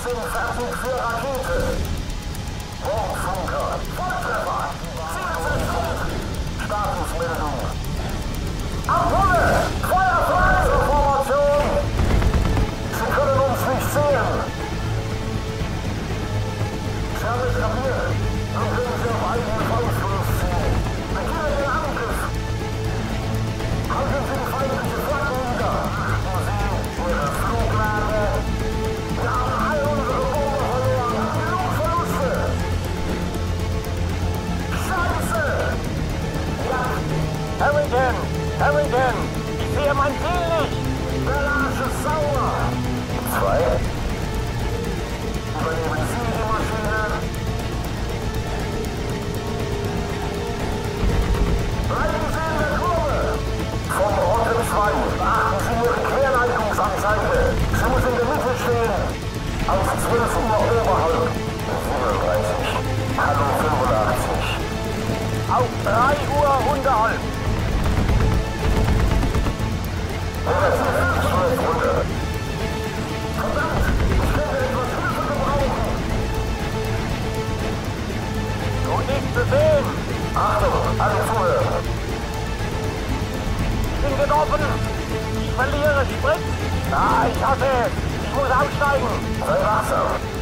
sind fertig für Rakete. Morgenfunker, Volltreffer, Ziel zerstört. Statusmeldung. Ampulle, Feuer frei zur Formation. Sie können uns nicht sehen. Service kapiert. Nun können Sie auf eigene Faust losziehen. Beginnen den Angriff. Halten Sie die feindliche Flagge nieder. Achten Sie Ihre Fluglage. Wir haben all unsere Bomben verloren. Genug Verluste. Scheiße! Ja. Harrington! Ich sehe mein Ziel nicht! Der Arsch ist sauer. 2. Übernehmen Sie die Maschine. Bleiben Sie in der Kurve. Von Rotten 2. Beachten Sie Ihre Querleitungsanzeige. Sie muss in der Mitte stehen. Auf 12 Uhr oberhalb. 37. Hallo 85. Auf 3 Uhr unterhalb! Relativ 12 runter. Verdammt, ich könnte etwas Hilfe gebrauchen. Gut nicht zu sehen! Achtung, alle zuhören. Ich bin getroffen! Ich verliere Sprit! Ah, ich hasse es! Ich muss aussteigen! Sei wachsam.